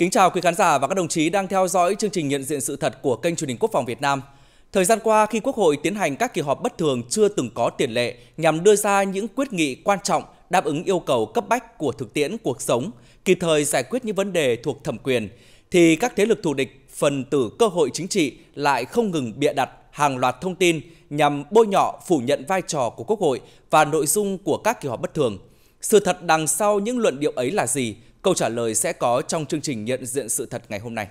Kính chào quý khán giả và các đồng chí đang theo dõi chương trình nhận diện sự thật của kênh truyền hình Quốc phòng Việt Nam. Thời gian qua, khi Quốc hội tiến hành các kỳ họp bất thường chưa từng có tiền lệ nhằm đưa ra những quyết nghị quan trọng đáp ứng yêu cầu cấp bách của thực tiễn cuộc sống, kịp thời giải quyết những vấn đề thuộc thẩm quyền, thì các thế lực thù địch, phần tử cơ hội chính trị lại không ngừng bịa đặt hàng loạt thông tin nhằm bôi nhọ, phủ nhận vai trò của Quốc hội và nội dung của các kỳ họp bất thường. Sự thật đằng sau những luận điệu ấy là gì? Câu trả lời sẽ có trong chương trình nhận diện sự thật ngày hôm nay.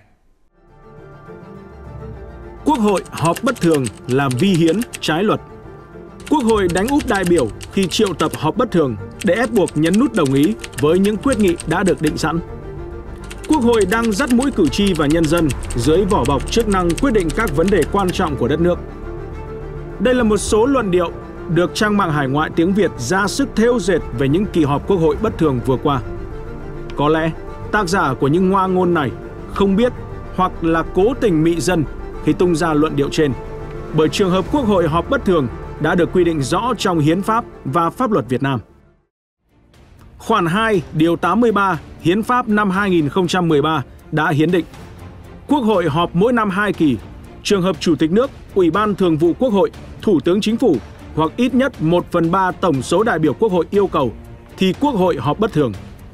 Quốc hội họp bất thường là vi hiến, trái luật. Quốc hội đánh úp đại biểu khi triệu tập họp bất thường để ép buộc nhấn nút đồng ý với những quyết nghị đã được định sẵn. Quốc hội đang dắt mũi cử tri và nhân dân dưới vỏ bọc chức năng quyết định các vấn đề quan trọng của đất nước. Đây là một số luận điệu được trang mạng hải ngoại tiếng Việt ra sức thêu dệt về những kỳ họp Quốc hội bất thường vừa qua. Có lẽ tác giả của những ngoa ngôn này không biết hoặc là cố tình mị dân khi tung ra luận điệu trên, bởi trường hợp Quốc hội họp bất thường đã được quy định rõ trong Hiến pháp và pháp luật Việt Nam. Khoản 2, điều 83 Hiến pháp năm 2013 đã hiến định Quốc hội họp mỗi năm 2 kỳ, trường hợp Chủ tịch nước, Ủy ban Thường vụ Quốc hội, Thủ tướng Chính phủ hoặc ít nhất 1/3 tổng số đại biểu Quốc hội yêu cầu thì Quốc hội họp bất thường.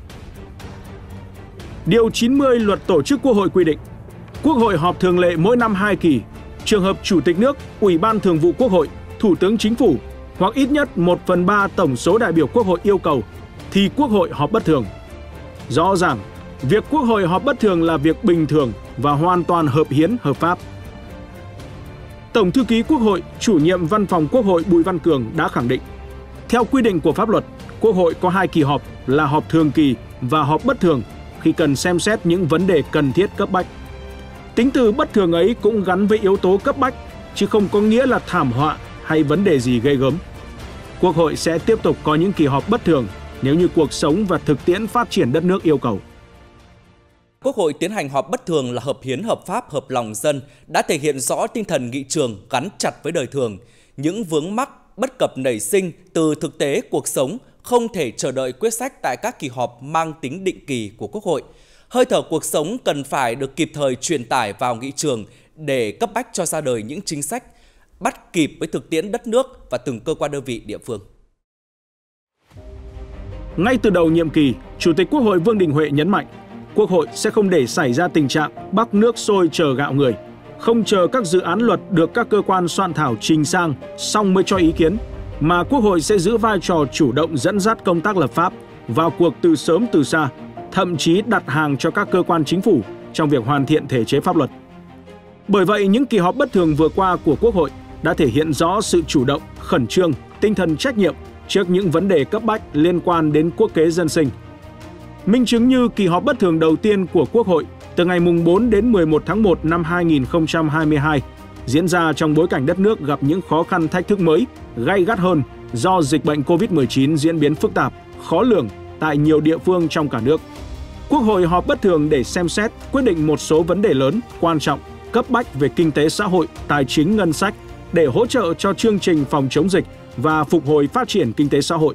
Điều 90 Luật Tổ chức Quốc hội quy định Quốc hội họp thường lệ mỗi năm 2 kỳ, trường hợp Chủ tịch nước, Ủy ban Thường vụ Quốc hội, Thủ tướng Chính phủ hoặc ít nhất 1/3 tổng số đại biểu Quốc hội yêu cầu thì Quốc hội họp bất thường. Rõ ràng, việc Quốc hội họp bất thường là việc bình thường và hoàn toàn hợp hiến, hợp pháp. Tổng thư ký Quốc hội, chủ nhiệm Văn phòng Quốc hội Bùi Văn Cường đã khẳng định, theo quy định của pháp luật, Quốc hội có 2 kỳ họp là họp thường kỳ và họp bất thường khi cần xem xét những vấn đề cần thiết cấp bách. Tính từ bất thường ấy cũng gắn với yếu tố cấp bách, chứ không có nghĩa là thảm họa hay vấn đề gì ghê gớm. Quốc hội sẽ tiếp tục có những kỳ họp bất thường nếu như cuộc sống và thực tiễn phát triển đất nước yêu cầu. Quốc hội tiến hành họp bất thường là hợp hiến, hợp pháp, hợp lòng dân đã thể hiện rõ tinh thần nghị trường gắn chặt với đời thường. Những vướng mắc, bất cập nảy sinh từ thực tế cuộc sống không thể chờ đợi quyết sách tại các kỳ họp mang tính định kỳ của Quốc hội. Hơi thở cuộc sống cần phải được kịp thời truyền tải vào nghị trường để cấp bách cho ra đời những chính sách bắt kịp với thực tiễn đất nước và từng cơ quan đơn vị địa phương. Ngay từ đầu nhiệm kỳ, Chủ tịch Quốc hội Vương Đình Huệ nhấn mạnh, Quốc hội sẽ không để xảy ra tình trạng bắc nước sôi chờ gạo người, không chờ các dự án luật được các cơ quan soạn thảo trình sang xong mới cho ý kiến, mà Quốc hội sẽ giữ vai trò chủ động dẫn dắt công tác lập pháp, vào cuộc từ sớm từ xa, thậm chí đặt hàng cho các cơ quan chính phủ trong việc hoàn thiện thể chế pháp luật. Bởi vậy, những kỳ họp bất thường vừa qua của Quốc hội đã thể hiện rõ sự chủ động, khẩn trương, tinh thần trách nhiệm trước những vấn đề cấp bách liên quan đến quốc kế dân sinh. Minh chứng như kỳ họp bất thường đầu tiên của Quốc hội từ ngày 4 đến 11 tháng 1 năm 2022 diễn ra trong bối cảnh đất nước gặp những khó khăn thách thức mới, gay gắt hơn do dịch bệnh Covid-19 diễn biến phức tạp, khó lường tại nhiều địa phương trong cả nước. Quốc hội họp bất thường để xem xét, quyết định một số vấn đề lớn, quan trọng, cấp bách về kinh tế xã hội, tài chính ngân sách để hỗ trợ cho chương trình phòng chống dịch và phục hồi phát triển kinh tế xã hội.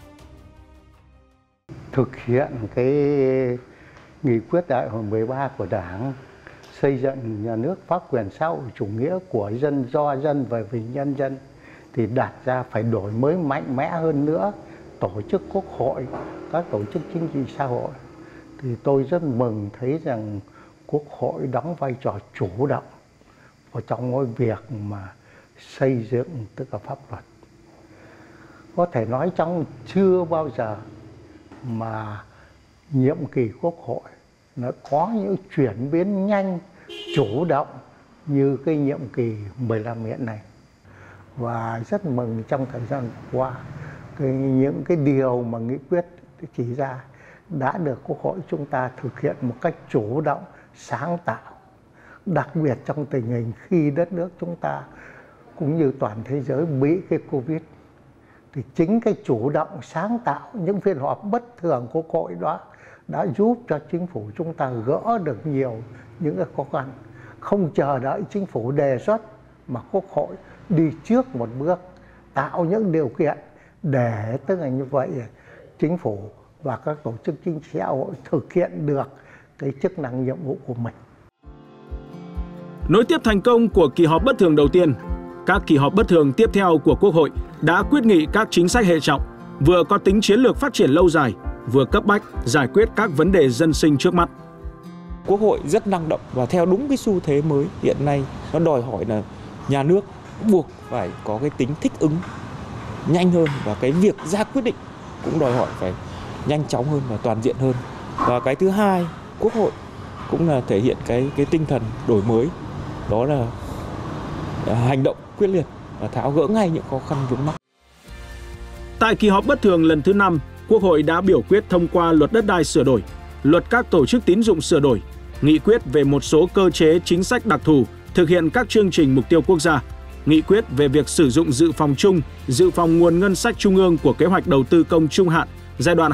Thực hiện cái nghị quyết đại hội 13 của Đảng xây dựng nhà nước pháp quyền xã hội chủ nghĩa của dân, do dân và vì nhân dân thì đặt ra phải đổi mới mạnh mẽ hơn nữa tổ chức Quốc hội, các tổ chức chính trị xã hội. Thì tôi rất mừng thấy rằng Quốc hội đóng vai trò chủ động vào trong cái việc mà xây dựng tất cả pháp luật. Có thể nói trong chưa bao giờ mà nhiệm kỳ Quốc hội nó có những chuyển biến nhanh, chủ động như cái nhiệm kỳ 15 hiện nay. Và rất mừng trong thời gian qua những cái điều mà nghị quyết chỉ ra đã được Quốc hội chúng ta thực hiện một cách chủ động, sáng tạo. Đặc biệt trong tình hình khi đất nước chúng ta cũng như toàn thế giới bị cái Covid, thì chính cái chủ động sáng tạo những phiên họp bất thường của Quốc hội đó đã giúp cho chính phủ chúng ta gỡ được nhiều những cái khó khăn. Không chờ đợi chính phủ đề xuất mà Quốc hội đi trước một bước, tạo những điều kiện để tức là như vậy chính phủ và các tổ chức chính trị xã hội thực hiện được cái chức năng nhiệm vụ của mình. Nối tiếp thành công của kỳ họp bất thường đầu tiên, các kỳ họp bất thường tiếp theo của Quốc hội đã quyết nghị các chính sách hệ trọng, vừa có tính chiến lược phát triển lâu dài, vừa cấp bách giải quyết các vấn đề dân sinh trước mắt. Quốc hội rất năng động và theo đúng cái xu thế mới hiện nay, nó đòi hỏi là nhà nước buộc phải có cái tính thích ứng nhanh hơn, và cái việc ra quyết định cũng đòi hỏi phải nhanh chóng hơn và toàn diện hơn. Và cái thứ hai, Quốc hội cũng là thể hiện cái tinh thần đổi mới, đó là hành động quyết liệt và tháo gỡ ngay những khó khăn vướng mắc. Tại kỳ họp bất thường lần thứ 5, Quốc hội đã biểu quyết thông qua luật đất đai sửa đổi, luật các tổ chức tín dụng sửa đổi, nghị quyết về một số cơ chế chính sách đặc thù thực hiện các chương trình mục tiêu quốc gia, nghị quyết về việc sử dụng dự phòng chung, dự phòng nguồn ngân sách trung ương của kế hoạch đầu tư công trung hạn giai đoạn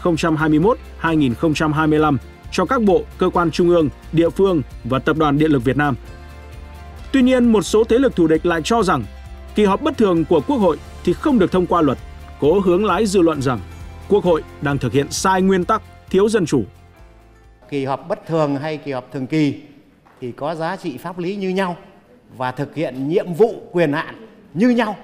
2021-2025 cho các bộ, cơ quan trung ương, địa phương và Tập đoàn Điện lực Việt Nam. Tuy nhiên, một số thế lực thù địch lại cho rằng kỳ họp bất thường của Quốc hội thì không được thông qua luật, cố hướng lái dư luận rằng Quốc hội đang thực hiện sai nguyên tắc, thiếu dân chủ. Kỳ họp bất thường hay kỳ họp thường kỳ thì có giá trị pháp lý như nhau và thực hiện nhiệm vụ quyền hạn như nhau.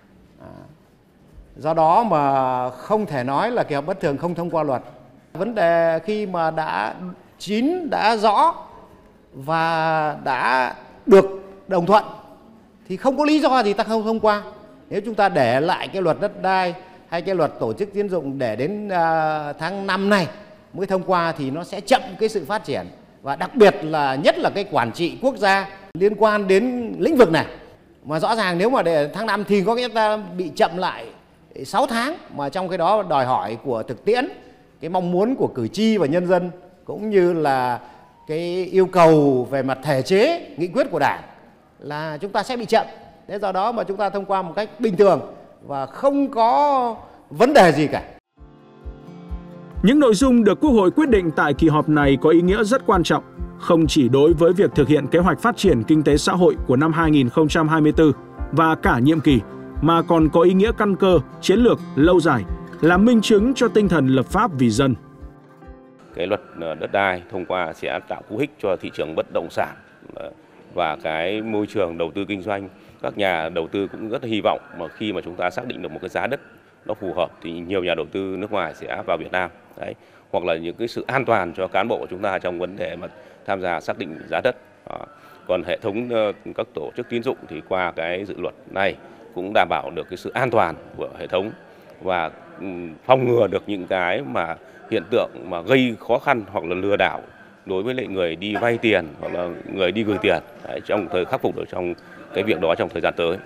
Do đó mà không thể nói là kỳ họp bất thường không thông qua luật. Vấn đề khi mà đã chín, đã rõ và đã được đồng thuận thì không có lý do gì ta không thông qua. Nếu chúng ta để lại cái luật đất đai hay cái luật tổ chức tín dụng để đến tháng 5 này mới thông qua thì nó sẽ chậm cái sự phát triển, và đặc biệt là nhất là cái quản trị quốc gia liên quan đến lĩnh vực này. Mà rõ ràng nếu mà để tháng 5 thì có nghĩa ta bị chậm lại 6 tháng, mà trong cái đó đòi hỏi của thực tiễn, cái mong muốn của cử tri và nhân dân cũng như là cái yêu cầu về mặt thể chế, nghị quyết của Đảng là chúng ta sẽ bị chậm. Thế do đó mà chúng ta thông qua một cách bình thường và không có vấn đề gì cả. Những nội dung được Quốc hội quyết định tại kỳ họp này có ý nghĩa rất quan trọng, không chỉ đối với việc thực hiện kế hoạch phát triển kinh tế xã hội của năm 2024 và cả nhiệm kỳ, mà còn có ý nghĩa căn cơ, chiến lược, lâu dài, là minh chứng cho tinh thần lập pháp vì dân. Cái luật đất đai thông qua sẽ tạo cú hích cho thị trường bất động sản và cái môi trường đầu tư kinh doanh. Các nhà đầu tư cũng rất hy vọng mà khi mà chúng ta xác định được một cái giá đất nó phù hợp thì nhiều nhà đầu tư nước ngoài sẽ vào Việt Nam. Đấy. Hoặc là những cái sự an toàn cho cán bộ của chúng ta trong vấn đề mà tham gia xác định giá đất. Còn hệ thống các tổ chức tín dụng thì qua cái dự luật này cũng đảm bảo được cái sự an toàn của hệ thống và phòng ngừa được những cái mà hiện tượng mà gây khó khăn hoặc là lừa đảo đối với lại người đi vay tiền hoặc là người đi gửi tiền. Đấy, trong thời khắc phục được trong cái việc đó trong thời gian tới.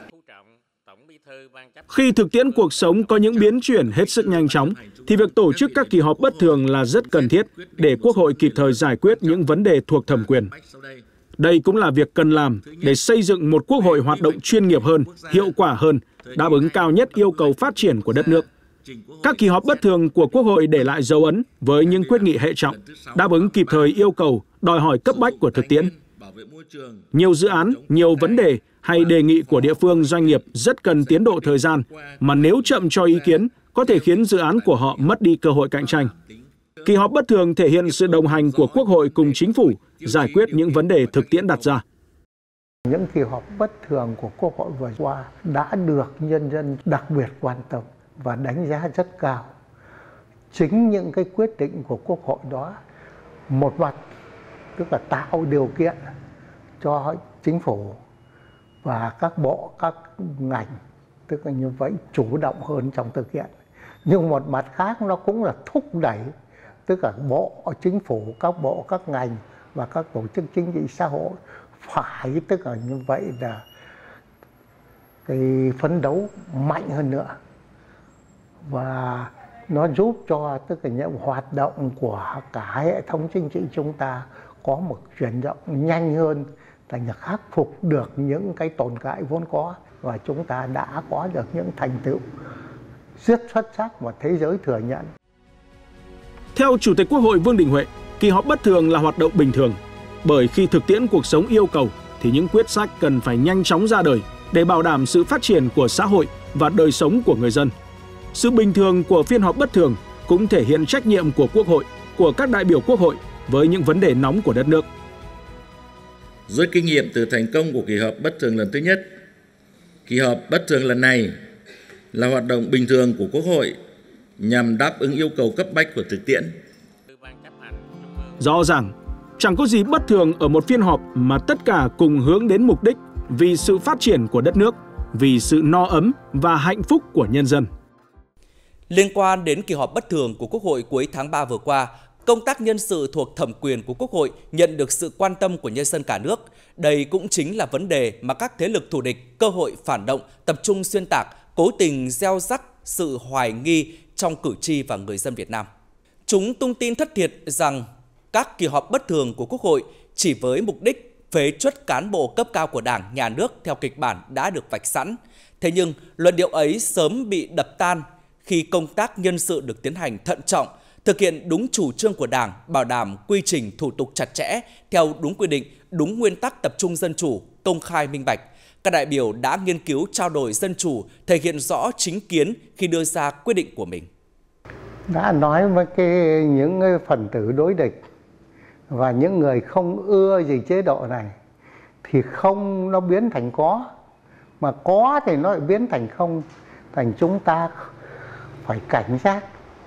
Khi thực tiễn cuộc sống có những biến chuyển hết sức nhanh chóng, thì việc tổ chức các kỳ họp bất thường là rất cần thiết để Quốc hội kịp thời giải quyết những vấn đề thuộc thẩm quyền. Đây cũng là việc cần làm để xây dựng một Quốc hội hoạt động chuyên nghiệp hơn, hiệu quả hơn, đáp ứng cao nhất yêu cầu phát triển của đất nước. Các kỳ họp bất thường của Quốc hội để lại dấu ấn với những quyết nghị hệ trọng, đáp ứng kịp thời yêu cầu, đòi hỏi cấp bách của thực tiễn. Nhiều dự án, nhiều vấn đề hay đề nghị của địa phương doanh nghiệp rất cần tiến độ thời gian, mà nếu chậm cho ý kiến, có thể khiến dự án của họ mất đi cơ hội cạnh tranh. Kỳ họp bất thường thể hiện sự đồng hành của Quốc hội cùng Chính phủ, giải quyết những vấn đề thực tiễn đặt ra. Những kỳ họp bất thường của Quốc hội vừa qua đã được nhân dân đặc biệt quan tâm và đánh giá rất cao. Chính những cái quyết định của Quốc hội đó, một mặt tức là tạo điều kiện cho Chính phủ và các bộ, các ngành, tức là như vậy, chủ động hơn trong thực hiện. Nhưng một mặt khác nó cũng là thúc đẩy, tức là bộ, Chính phủ, các bộ, các ngành và các tổ chức chính trị xã hội phải, tức là như vậy là cái phấn đấu mạnh hơn nữa. Và nó giúp cho tức là những hoạt động của cả hệ thống chính trị chúng ta có một chuyển động nhanh hơn, thành khắc phục được những cái tồn tại vốn có, và chúng ta đã có được những thành tựu rất xuất sắc mà thế giới thừa nhận. Theo Chủ tịch Quốc hội Vương Đình Huệ, kỳ họp bất thường là hoạt động bình thường, bởi khi thực tiễn cuộc sống yêu cầu thì những quyết sách cần phải nhanh chóng ra đời để bảo đảm sự phát triển của xã hội và đời sống của người dân. Sự bình thường của phiên họp bất thường cũng thể hiện trách nhiệm của Quốc hội, của các đại biểu Quốc hội với những vấn đề nóng của đất nước. Rút kinh nghiệm từ thành công của kỳ họp bất thường lần thứ nhất, kỳ họp bất thường lần này là hoạt động bình thường của Quốc hội nhằm đáp ứng yêu cầu cấp bách của thực tiễn. Rõ ràng, chẳng có gì bất thường ở một phiên họp mà tất cả cùng hướng đến mục đích vì sự phát triển của đất nước, vì sự no ấm và hạnh phúc của nhân dân. Liên quan đến kỳ họp bất thường của Quốc hội cuối tháng 3 vừa qua, công tác nhân sự thuộc thẩm quyền của Quốc hội nhận được sự quan tâm của nhân dân cả nước. Đây cũng chính là vấn đề mà các thế lực thù địch, cơ hội phản động tập trung xuyên tạc, cố tình gieo rắc sự hoài nghi trong cử tri và người dân Việt Nam. Chúng tung tin thất thiệt rằng các kỳ họp bất thường của Quốc hội chỉ với mục đích phế truất cán bộ cấp cao của Đảng, Nhà nước theo kịch bản đã được vạch sẵn. Thế nhưng, luận điệu ấy sớm bị đập tan khi công tác nhân sự được tiến hành thận trọng, thực hiện đúng chủ trương của Đảng, bảo đảm quy trình thủ tục chặt chẽ, theo đúng quy định, đúng nguyên tắc tập trung dân chủ, công khai minh bạch. Các đại biểu đã nghiên cứu trao đổi dân chủ, thể hiện rõ chính kiến khi đưa ra quyết định của mình. Đã nói với những phần tử đối địch và những người không ưa gì chế độ này thì không nó biến thành có, mà có thì nó lại biến thành không, thành chúng ta phải cảnh giác.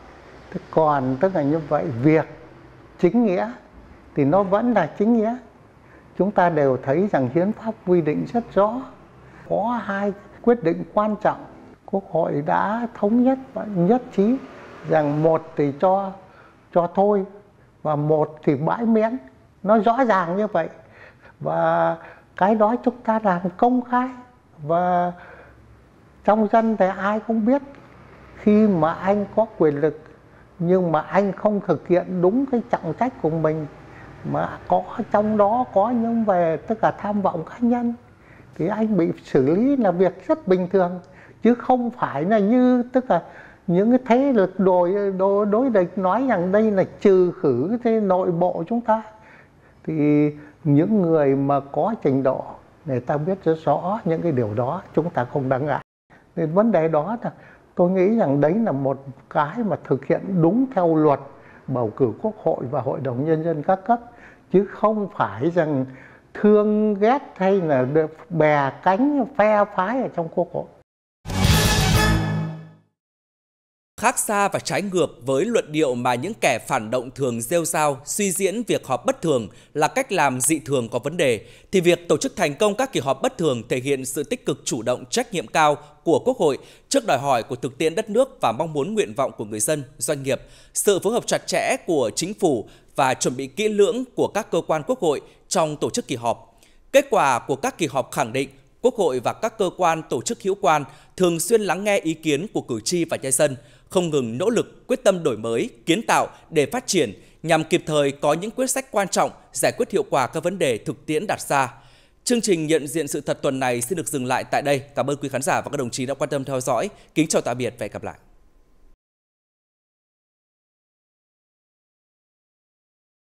Còn tức là như vậy, việc chính nghĩa thì nó vẫn là chính nghĩa. Chúng ta đều thấy rằng hiến pháp quy định rất rõ, có hai quyết định quan trọng Quốc hội đã thống nhất và nhất trí rằng một thì cho thôi và một thì bãi miễn, nó rõ ràng như vậy. Và cái đó chúng ta làm công khai và trong dân thì ai cũng biết. Khi mà anh có quyền lực nhưng mà anh không thực hiện đúng cái trọng trách của mình, mà có trong đó có những về tất cả tham vọng cá nhân, thì anh bị xử lý là việc rất bình thường, chứ không phải là như tức là những cái thế lực đối địch nói rằng đây là trừ khử thế nội bộ chúng ta. Thì những người mà có trình độ người ta biết rất rõ những cái điều đó, chúng ta không đáng ngại. Nên vấn đề đó là tôi nghĩ rằng đấy là một cái mà thực hiện đúng theo luật bầu cử Quốc hội và Hội đồng Nhân dân các cấp, chứ không phải rằng thương ghét hay là bè cánh phe phái ở trong Quốc hội. Khác xa và trái ngược với luận điệu mà những kẻ phản động thường rêu rao suy diễn việc họp bất thường là cách làm dị thường có vấn đề, thì việc tổ chức thành công các kỳ họp bất thường thể hiện sự tích cực chủ động trách nhiệm cao của Quốc hội trước đòi hỏi của thực tiễn đất nước và mong muốn nguyện vọng của người dân, doanh nghiệp, sự phối hợp chặt chẽ của chính phủ và chuẩn bị kỹ lưỡng của các cơ quan Quốc hội trong tổ chức kỳ họp. Kết quả của các kỳ họp khẳng định Quốc hội và các cơ quan tổ chức hữu quan thường xuyên lắng nghe ý kiến của cử tri và nhân dân, không ngừng nỗ lực, quyết tâm đổi mới, kiến tạo để phát triển nhằm kịp thời có những quyết sách quan trọng, giải quyết hiệu quả các vấn đề thực tiễn đặt ra. Chương trình nhận diện sự thật tuần này xin được dừng lại tại đây. Cảm ơn quý khán giả và các đồng chí đã quan tâm theo dõi. Kính chào tạm biệt và hẹn gặp lại.